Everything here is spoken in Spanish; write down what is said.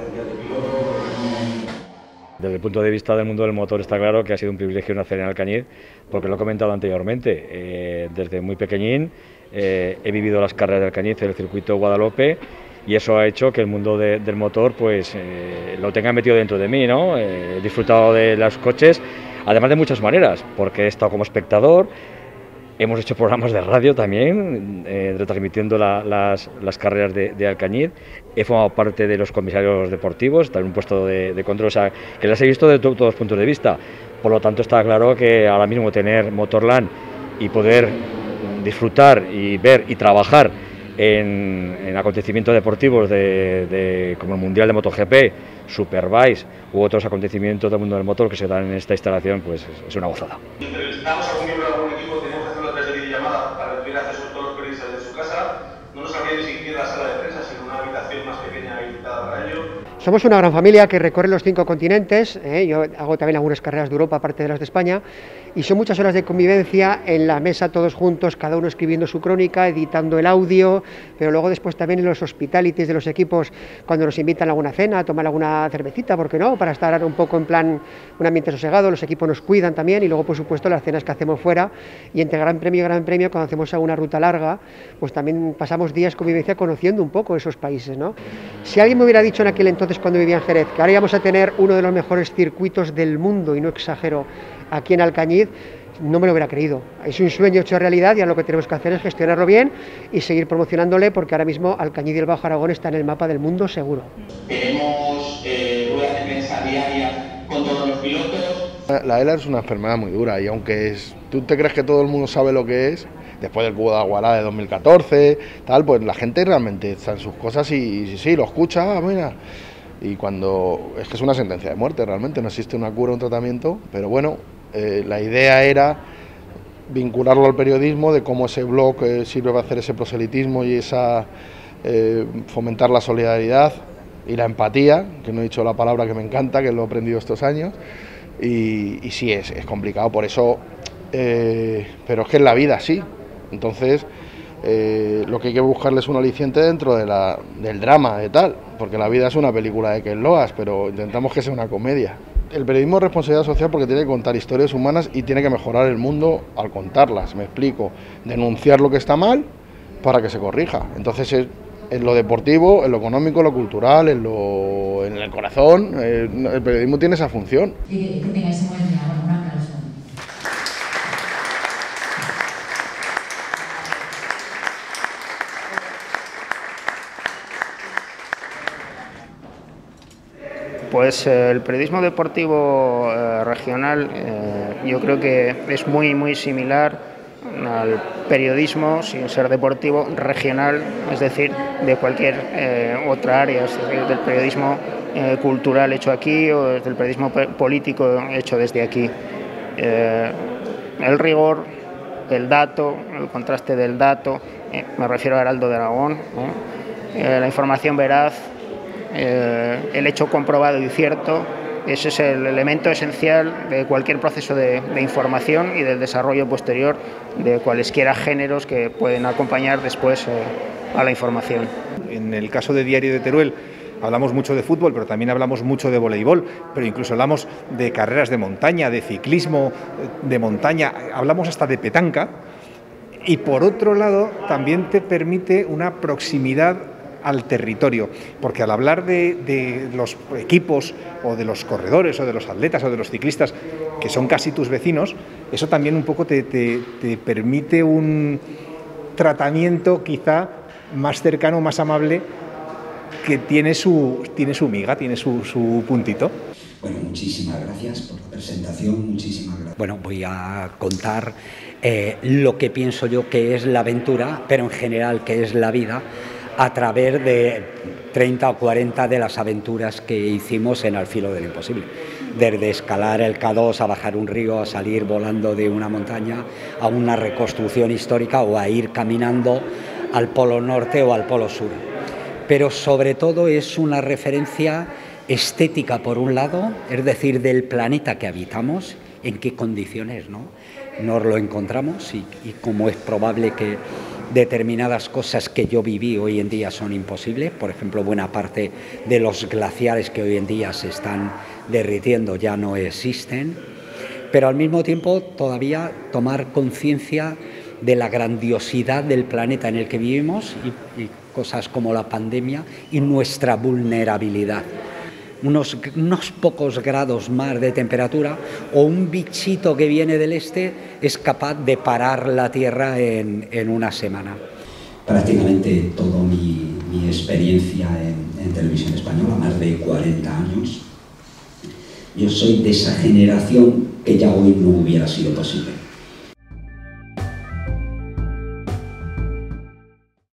Desde el punto de vista del mundo del motor está claro que ha sido un privilegio nacer en Alcañiz, porque lo he comentado anteriormente, desde muy pequeñín he vivido las carreras de Alcañiz en el circuito Guadalupe y eso ha hecho que el mundo del motor pues lo tenga metido dentro de mí, ¿no? He disfrutado de los coches, además de muchas maneras, porque he estado como espectador. Hemos hecho programas de radio también, retransmitiendo las carreras de Alcañiz. He formado parte de los comisarios deportivos, está en un puesto de control, o sea, que las he visto de todos los puntos de vista. Por lo tanto, está claro que ahora mismo tener Motorland y poder disfrutar y ver y trabajar en acontecimientos deportivos como el Mundial de MotoGP, Superbike u otros acontecimientos del mundo del motor que se dan en esta instalación, pues es una gozada. ¿Entrevistamos a algún miembro de algún equipo? Tenemos que hacerlo a través de videollamada para que tuviera acceso a todos los periodistas de su casa. No nos habría ni siquiera la sala de prensa, sino una habitación más pequeña habilitada para ello. Somos una gran familia que recorre los 5 continentes, yo hago también algunas carreras de Europa, aparte de las de España, y son muchas horas de convivencia en la mesa todos juntos, cada uno escribiendo su crónica, editando el audio, pero luego después también en los hospitalities de los equipos, cuando nos invitan a alguna cena, a tomar alguna cervecita, ¿por qué no?, para estar un poco en plan, un ambiente sosegado, los equipos nos cuidan también, y luego por supuesto las cenas que hacemos fuera, y entre Gran Premio y Gran Premio, cuando hacemos alguna ruta larga, pues también pasamos días convivencia conociendo un poco esos países, ¿no? Si alguien me hubiera dicho en aquel entonces cuando vivía en Jerez que ahora íbamos a tener uno de los mejores circuitos del mundo, y no exagero, aquí en Alcañiz, no me lo hubiera creído. Es un sueño hecho realidad y ahora lo que tenemos que hacer es gestionarlo bien y seguir promocionándole, porque ahora mismo Alcañiz y el Bajo Aragón está en el mapa del mundo seguro. Tenemos ruedas de prensa diarias con todos los pilotos. La ELA es una enfermedad muy dura y aunque tú te crees que todo el mundo sabe lo que es, después del cubo de Agualá de 2014, tal, pues la gente realmente está en sus cosas y sí, lo escucha, mira. Y cuando es que es una sentencia de muerte, realmente no existe una cura, un tratamiento, pero bueno, la idea era vincularlo al periodismo, de cómo ese blog sirve para hacer ese proselitismo y fomentar la solidaridad y la empatía, que no he dicho la palabra que me encanta, que lo he aprendido estos años, y sí, es complicado, por eso, pero es que en la vida sí, entonces lo que hay que buscarle es un aliciente dentro del drama, de tal, porque la vida es una película de Ken Loach, pero intentamos que sea una comedia. El periodismo es responsabilidad social porque tiene que contar historias humanas y tiene que mejorar el mundo al contarlas, me explico, denunciar lo que está mal para que se corrija. Entonces en lo deportivo, en lo económico, en lo cultural, en el corazón, el periodismo tiene esa función. Y que tengáis un buen día. Bueno, un aplauso. Pues el periodismo deportivo regional yo creo que es muy similar al periodismo, sin ser deportivo, regional, es decir, de cualquier otra área, es decir, del periodismo cultural hecho aquí o del periodismo político hecho desde aquí. El rigor, el dato, el contraste del dato, me refiero a Heraldo de Aragón, la información veraz, el hecho comprobado y cierto, ese es el elemento esencial de cualquier proceso de información y del desarrollo posterior de cualesquiera géneros que pueden acompañar después a la información. En el caso de Diario de Teruel hablamos mucho de fútbol, pero también hablamos mucho de voleibol, pero incluso hablamos de carreras de montaña, de ciclismo de montaña, hablamos hasta de petanca, y por otro lado también te permite una proximidad al territorio, porque al hablar de los equipos o de los corredores o de los atletas o de los ciclistas que son casi tus vecinos, eso también un poco te permite un tratamiento quizá más cercano, más amable, que tiene su miga, tiene su puntito. Bueno, muchísimas gracias por la presentación, muchísimas gracias. Bueno, voy a contar lo que pienso yo que es la aventura, pero en general que es la vida, a través de 30 o 40 de las aventuras que hicimos en Al filo del imposible. Desde escalar el K2 a bajar un río, a salir volando de una montaña, a una reconstrucción histórica o a ir caminando al Polo Norte o al Polo Sur. Pero sobre todo es una referencia estética por un lado, es decir, del planeta que habitamos, en qué condiciones nos lo encontramos y cómo es probable determinadas cosas que yo viví hoy en día son imposibles. Por ejemplo, buena parte de los glaciares que hoy en día se están derritiendo ya no existen. Pero al mismo tiempo todavía tomar conciencia de la grandiosidad del planeta en el que vivimos y cosas como la pandemia y nuestra vulnerabilidad. Unos pocos grados más de temperatura o un bichito que viene del este es capaz de parar la Tierra en una semana. Prácticamente toda mi experiencia en televisión española, más de 40 años, yo soy de esa generación que ya hoy no hubiera sido posible.